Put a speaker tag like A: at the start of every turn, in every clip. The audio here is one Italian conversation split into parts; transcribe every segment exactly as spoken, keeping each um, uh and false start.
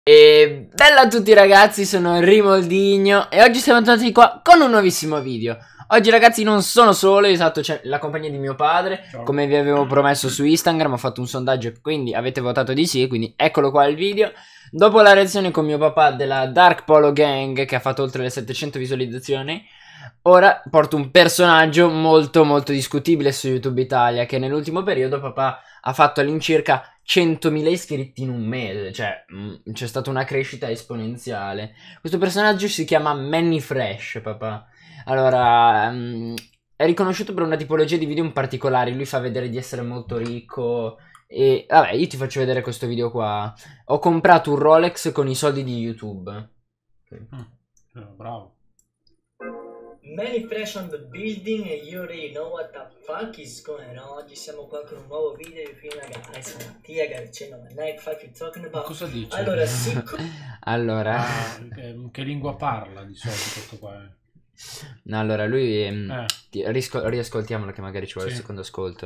A: E bella a tutti ragazzi, sono Rimoldigno e oggi siamo tornati qua con un nuovissimo video. Oggi ragazzi non sono solo, esatto, c'è la compagnia di mio padre. Ciao. Come vi avevo promesso su Instagram ho fatto un sondaggio e quindi avete votato di sì, quindi eccolo qua il video. Dopo la reazione con mio papà della Dark Polo Gang che ha fatto oltre le settecento visualizzazioni, ora porto un personaggio molto molto discutibile su YouTube Italia, che nell'ultimo periodo papà ha fatto all'incirca centomila iscritti in un mese, cioè c'è stata una crescita esponenziale. Questo personaggio si chiama Manny Fresh, papà. Allora, um, è riconosciuto per una tipologia di video in particolare, lui fa vedere di essere molto ricco e vabbè, io ti faccio vedere questo video qua. Ho comprato un Rolex con i soldi di YouTube. Okay.
B: Mm, bravo.
C: Manny Fresh on the building e you already know what the fuck is going on. Oggi siamo qua con un nuovo video di film ragazzi. Mattia Garceno, fuck you talking about.
B: Cosa dice?
C: Allora, sì.
A: Allora,
B: ah, che, che lingua parla di solito questo qua?
A: No, allora lui ehm,
B: eh.
A: riascoltiamolo che magari ci vuole sì. il secondo ascolto.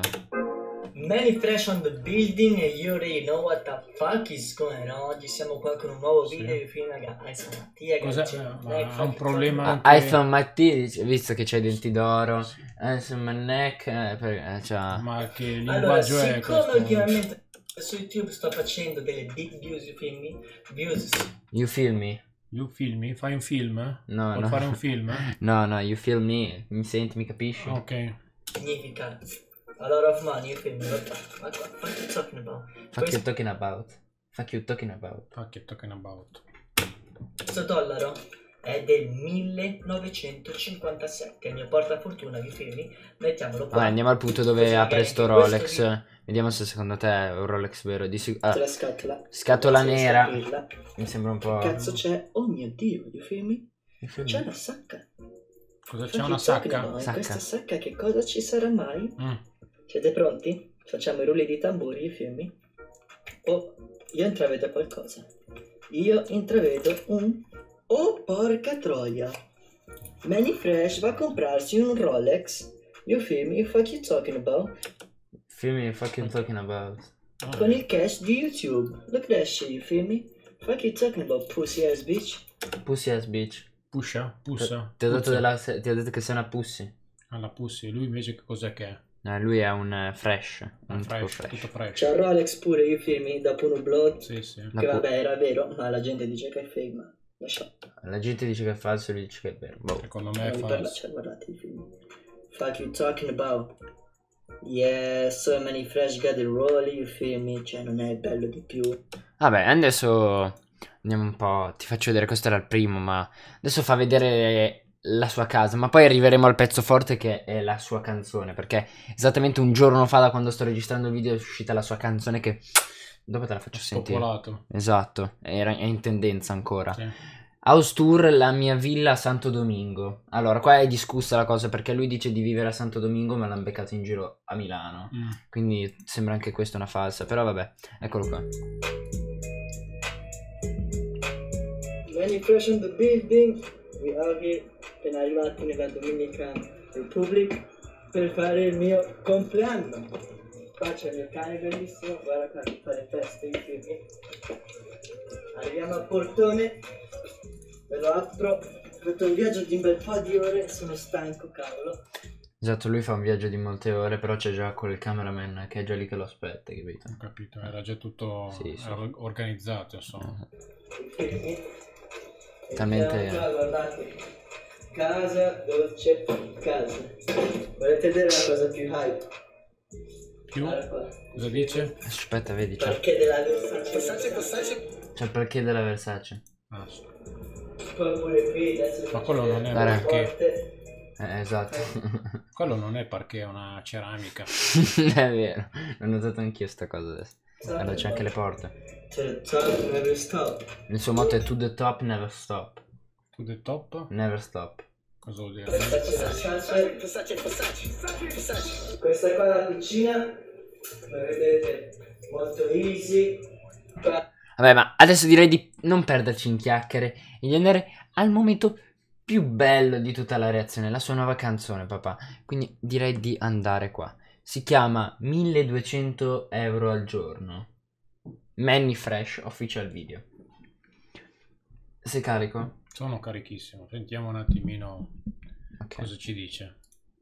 C: Manny Fresh on the building e you already know what the fuck is going on. Oggi siamo qua con un nuovo video sì. di film ragazzi. Mattia Garceno,
B: ha un problema
A: ah, anche... iPhone Mattia, visto che c'hai i denti d'oro, insomma neck, eh, per, eh, cioè...
B: ma che linguaggio
C: allora,
B: è questo?
C: Ultimamente su YouTube sto facendo delle big views, you film me? Views.
A: You film me?
B: You filmi? Fai un film?
A: No,
B: Vuoi
A: no.
B: fare un film?
A: No, no, you film me. Mi senti, mi capisci?
B: Ok.
C: Significa a lot of money, you film me. What the fuck you talking about?
A: Fuck you talking about. Fuck you talking about.
B: Fuck you talking about.
C: Questo dollaro è del millenovecentocinquantasette. Il mio portafortuna, vi filmi? Mettiamolo qua.
A: Vabbè, andiamo al punto dove ha presto Rolex. Video... Vediamo se secondo te è un Rolex vero. Di sic... ah.
C: La scatola.
A: Scatola nera. Mi sembra un po'.
C: Che cazzo c'è? Oh mio dio, vi filmi? C'è una sacca.
B: Cosa c'è una sacca?
C: In questa sacca che cosa ci sarà mai?
B: Mm.
C: Siete pronti? Facciamo i rulli di tamburi, i filmi. Oh, io intravedo qualcosa. Io intravedo un... Oh, porca troia. Manny Fresh va a comprarsi un Rolex. You feel me? Fuck you talking about?
A: Feel me? Fuck you talking about?
C: Con il cash di YouTube. Look at that shit, you feel me? Fuck you talking about, pussy ass bitch?
A: Pussy ass bitch.
B: Pusha? Pussa?
A: Ti ho detto, della, ti ho detto che sei una pussy.
B: Ah, la pussy. Lui invece che cos'è che è?
A: No, lui è un uh, fresh. Un
B: fresh,
A: fresh.
B: Tutto fresh.
C: C'è un Rolex pure, you feel me? Dopo un blog.
B: Sì, sì.
C: Che vabbè era vero, ma la gente dice che è fake, ma...
A: La gente dice che è falso e lui dice che è vero. Boh.
B: Secondo me è falso.
C: Cioè, guardate il film. Fuck you talking about? Yeah, so many fresh got the roll, you feel me? Cioè non è bello di più.
A: Vabbè, adesso andiamo un po'. Ti faccio vedere, questo era il primo, ma adesso fa vedere la sua casa. Ma poi arriveremo al pezzo forte che è la sua canzone, perché esattamente un giorno fa da quando sto registrando il video è uscita la sua canzone che... Dopo te la faccio sentire.
B: Spopolato.
A: Esatto, era, è in tendenza ancora.
B: Sì.
A: House Tour, la mia villa a Santo Domingo. Allora, qua è discussa la cosa perché lui dice di vivere a Santo Domingo ma l'hanno beccato in giro a Milano. Mm. Quindi sembra anche questa una falsa, però vabbè, eccolo qua.
C: Manny Fresh on the building. We are here, appena arrivati nella Dominican Republic per fare il mio compleanno. Qua c'è il mio cane bellissimo, guarda qua che fa le feste, i figli. Arriviamo al portone, ve lo apro, ho fatto un viaggio di un bel po' di ore, sono stanco, cavolo.
A: Esatto, lui fa un viaggio di molte ore, però c'è già quel cameraman che è già lì che lo aspetta, capito?
B: Ho capito, era già tutto
A: sì, sì.
B: organizzato, insomma.
C: I figli.
A: Talmente...
C: Qua, guardate, casa, dolce, casa. Volete vedere la cosa più hype?
B: Più? Cosa dice?
A: Aspetta, vedi, c'è
C: perché della Versace.
A: C'è il perché della Versace.
B: Ah, sì.
C: Poi pure qui adesso
B: ma quello non è un
A: perché. Eh, esatto.
B: Quello non è perché è una ceramica.
A: È vero, l'ho notato anch'io sta cosa adesso. Allora c'è anche le porte.
C: To the top, never stop.
A: Il suo motto è to the top, never stop.
B: To the top?
A: Never stop.
B: Cosa vuol dire?
C: Versace, Versace, Versace, Versace. Questa qua è la cucina. Come vedete, molto easy.
A: Vabbè, ma adesso direi di non perderci in chiacchiere e di andare al momento più bello di tutta la reazione, la sua nuova canzone, papà. Quindi direi di andare qua. Si chiama milleduecento euro al giorno. Manny Fresh Official Video. Sei carico?
B: Sono carichissimo. Sentiamo un attimino
A: Ok.
B: cosa ci dice.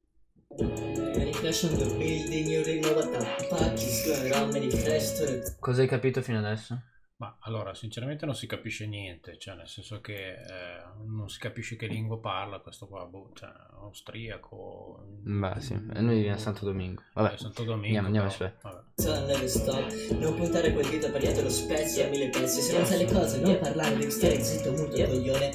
C: Many flash on the building, you already know what the fuck is going on. Many flash to the...
A: Cosa hai capito fino adesso?
B: Ma allora, sinceramente non si capisce niente, cioè nel senso che eh, non si capisce che lingua parla questo qua, boh, cioè austriaco.
A: Beh, sì. E noi viviamo a Santo Domingo. Vabbè.
B: Eh, Santo Domingo.
A: Andiamo, andiamo
B: però,
A: su.
B: vabbè.
C: Son never stop. Non puntare quel dito perché te lo spezzi a mille pezzi. Se non sai le cose, non parlare, devi stare zitto, muto, coglione.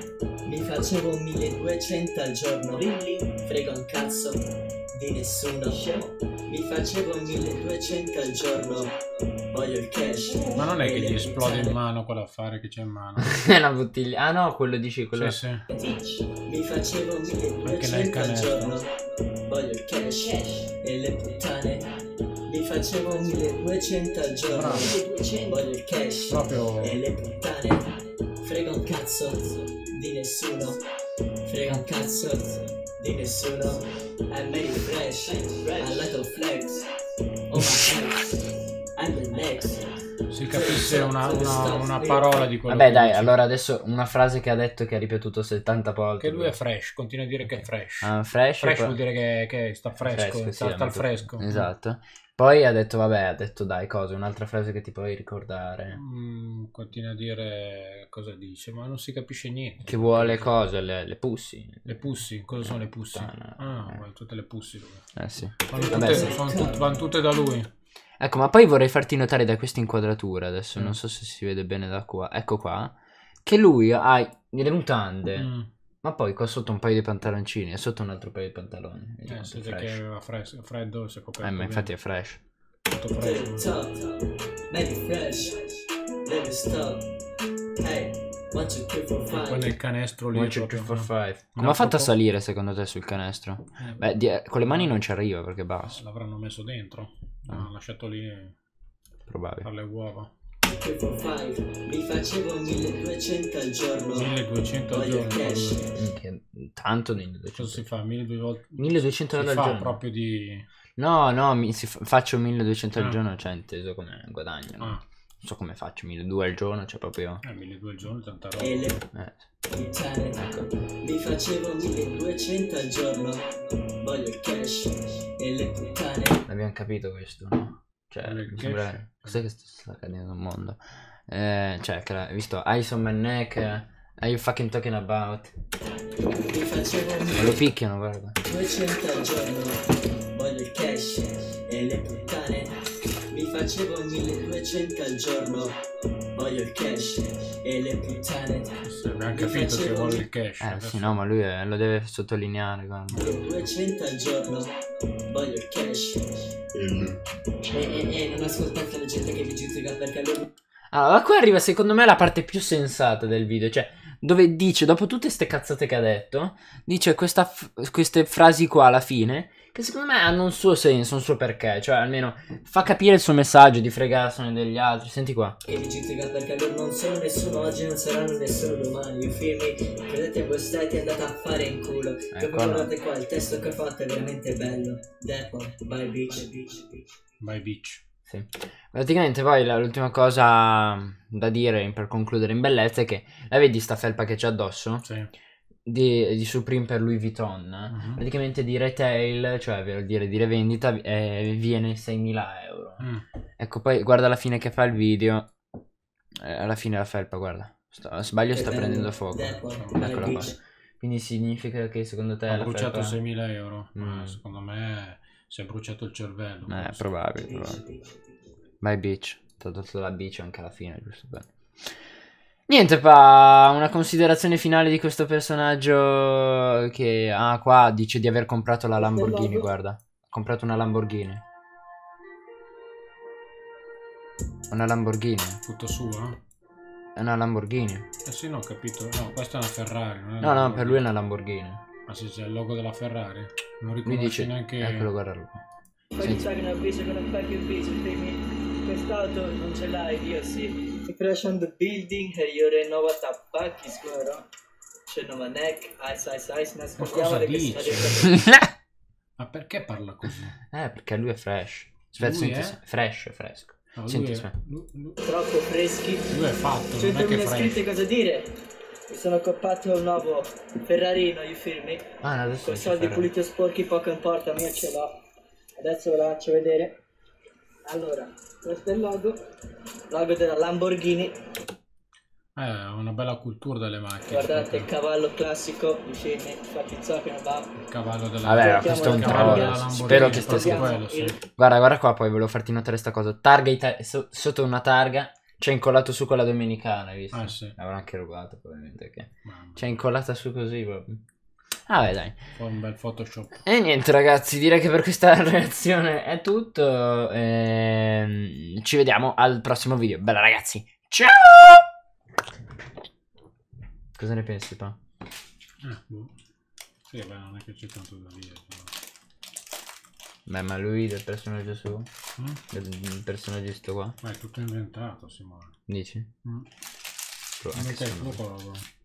C: Mi facevo milleduecento al giorno, frega un cazzo di nessuno. Mi facevo milleduecento al giorno, voglio il cash.
B: Ma non è che
C: e
B: gli
C: le
B: esplode in
C: puttane.
B: mano quell'affare che c'è in mano.
A: È una bottiglia. Ah no, quello dici, quello...
B: Sì, sì.
C: Mi facevo
B: Anche nel
C: milleduecento al
B: canestro.
C: giorno, voglio il cash e le puttane. Mi facevo milleduecento al giorno, voglio il cash
B: Proprio
C: e le puttane. Frega un cazzo di nessuno, frega un cazzo di nessuno. I'm very fresh, I like to flex. Oh my ex, I'm the next.
B: si capisse una, una, una parola di quello
A: Vabbè
B: che
A: dai,
B: dice.
A: allora adesso una frase che ha detto che ha ripetuto settanta volte.
B: Che lui è fresh, continua a dire che è fresh.
A: Ah, fresh,
B: Fresh
A: poi-
B: vuol dire che, che sta fresco,
A: fresco, sì,
B: sta, sta
A: è
B: al
A: molto-
B: fresco.
A: Esatto. Poi ha detto, vabbè, ha detto dai, cosa, un'altra frase che ti puoi ricordare.
B: Mm, continua a dire cosa dice, ma non si capisce niente.
A: Che vuole cose, le, le pussy.
B: Le pussy, cosa sono le pussy?
A: Puttana,
B: Ah,
A: eh.
B: vuole tutte le pussy lui.
A: Eh sì.
B: Vanno
A: Vabbè,
B: tutte,
A: sì.
B: sono tut- vanno tutte da lui.
A: Ecco, ma poi vorrei farti notare da questa inquadratura, adesso
B: Mm.
A: non so se si vede bene da qua, ecco qua, che lui ha le mutande,
B: Mm.
A: ma poi qua sotto un paio di pantaloncini e sotto un altro paio di pantaloni. Vedi
B: Eh,
A: quanto
B: si
A: è
B: vede
A: fresh.
B: che aveva fres- freddo, si è coperto
A: Eh, ma
B: bene.
A: infatti è fresh.
B: Tutto
C: To the
B: fresco.
C: top, make it fresh, never stop. Hey, one, two, three, four,
B: Poi
C: five.
B: nel canestro lì
A: One, two,
B: proprio-
A: three, four, five.
B: Un
A: Come ha fatto a
B: altro po'.
A: salire secondo te sul canestro?
B: Eh,
A: Beh, di- con le mani non ci arriva perché è basso,
B: l'avranno messo dentro.
A: Ah.
B: L'hanno lasciato lì
A: probabile.
B: per le uova.
C: Three, four, five. Mi facevo milleduecento al giorno.
B: milleduecento al
C: Voglio il
B: giorno.
C: cash.
B: proprio.
A: Minchia, tanto
B: Cosa si
A: milleduecento.
B: fa? milleduecento volte.
A: milleduecento
B: Si
A: euro al
B: fa
A: giorno.
B: proprio di.
A: No, no, mi, si fa- faccio milleduecento al
B: Ah.
A: giorno, cioè inteso come guadagno. No?
B: Ah,
A: Non so come faccio, milleduecento al giorno, cioè proprio...
B: eh, milleduecento al giorno, tanta roba.
C: E le
A: Eh.
C: puttane.
A: Ecco.
C: Mi facevo milleduecento al giorno. Voglio il cash e le puttane.
A: Abbiamo capito questo, no? Cioè,
B: Voglio il
A: mi
B: cash.
A: sembra... Cos'è che sta, sta accadendo nel mondo? Eh, cioè, che la- hai visto Ice on my neck, eh, are you fucking talking about?
C: Mi facevo
A: Ma lo picchiano, guarda.
C: milleduecento al giorno. Voglio il cash e le puttane. Mi facevo milleduecento al giorno. Voglio il cash e le puttane.
B: Sì, abbiamo capito che vuole il cash.
A: Eh,
B: adesso-
A: sì, no, ma lui è- lo deve sottolineare, guarda.
C: milleduecento al giorno. Voglio il cash. E, e, e non ascoltate la gente che vi giudica perché loro
A: Allora, qua arriva secondo me la parte più sensata del video, cioè dove dice, dopo tutte ste cazzate che ha detto, dice questa f- queste frasi qua alla fine, che secondo me hanno un suo senso, un suo perché, cioè almeno fa capire il suo messaggio di fregarsene degli altri, senti qua.
C: che vi giudica perché loro non sono nessuno oggi, non saranno nessuno domani. You feel me? Credete a voi stati andate a fare in culo. Che
A: Ecco,
C: poi
A: no.
C: guardate qua, il testo che ho fatto è veramente bello. Depo, by beach.
B: By beach.
A: Sì. Praticamente poi la- l'ultima cosa da dire per concludere in bellezza è che, la vedi sta felpa che c'è addosso?
B: Sì.
A: Di, di Supreme per Louis Vuitton,
B: Mhm.
A: praticamente di retail, cioè vuol dire di rivendita, eh, viene seimila euro.
B: Mm.
A: Ecco, poi guarda alla fine che fa il video. Eh, alla fine la felpa, guarda. Sta, sbaglio, sta prendendo fuoco.
C: Depo,
A: Eccola
C: by
A: qua.
C: beach.
A: Quindi significa che secondo te
B: Ha
A: la
B: bruciato
A: felpa...
B: seimila euro.
A: Mm.
B: Ma secondo me si è bruciato il cervello.
A: Eh,
B: forse.
A: probabile, probabile. By beach. Ti ho dato la beach anche alla fine, giusto? Bene. Niente, pa, una considerazione finale di questo personaggio che... Ah, qua dice di aver comprato la Lamborghini, guarda. Ha comprato una Lamborghini. Una Lamborghini.
B: Tutto sua?
A: È una Lamborghini.
B: Eh sì, no, ho capito. No, questa è una Ferrari. Non è
A: No,
B: una
A: no, per lui è una Lamborghini.
B: Ma sì, c'è il logo della Ferrari. Non
A: Lui
B: riconosce
A: dice...
B: neanche.
A: Eccolo, guarda lui.
C: Poi sai che una bici con un paio di bici, quindi quest'auto non ce l'hai, io sì. Mi crash on the building e io already know what the fuck is going on. C'è una neck, ice, ice, ice, nascondiamo
B: cosa
C: le
B: dice?
C: cassette.
B: Ma perché parla così?
A: Eh, perché lui è fresh. Aspetta,
B: Lui
A: senti,
B: è?
A: se- fresh, fresco.
B: No, lui,
A: Senti,
B: è,
A: aspetta.
B: lui, lui-
C: Troppo freschi.
B: lui è fatto, non è che
C: centomila
B: fresh.
C: iscritti, cosa dire? Mi sono comprato un nuovo Ferrarino, you feel me?
A: Ah, adesso
C: Con
A: c'è
C: soldi
A: Ferrari.
C: puliti o sporchi poco importa, io ce l'ho. Adesso ve la faccio vedere. Allora, questo è il logo. Logo della Lamborghini.
B: Eh, una bella cultura delle macchine.
C: Guardate il
B: proprio.
C: cavallo classico vicini, infatti so che non va.
B: Il cavallo della
A: Vabbè,
C: Mettiamo
A: questo è un
C: il
B: cavallo
C: targa.
B: della
A: troll.
B: Lamborghini,
A: Spero che stia
B: proprio
A: scherzando.
B: quello, sì.
A: Guarda, guarda qua, poi volevo farti notare sta cosa. Targa ita- so- sotto una targa. C'è incollato su quella domenicana, hai visto?
B: Ah, sì.
A: L'avrò anche rubato, probabilmente. Che...
B: Mamma.
A: C'è incollata su così proprio. Ah, beh, dai.
B: Fa un bel Photoshop.
A: E niente, ragazzi, direi che per questa reazione è tutto. Ehm, ci vediamo al prossimo video. Bella, ragazzi. Ciao! Cosa ne pensi, pa?
B: Eh, boh. Sì, beh, non è che c'è tanto da dire. Però.
A: Beh, ma lui del personaggio suo?
B: Mm?
A: Del, del personaggio sto qua?
B: Ma è tutto inventato, Simone.
A: Dici?
B: Mm.
A: Però anche
B: Mica è
A: secondo
B: tuo
A: me.
B: quello.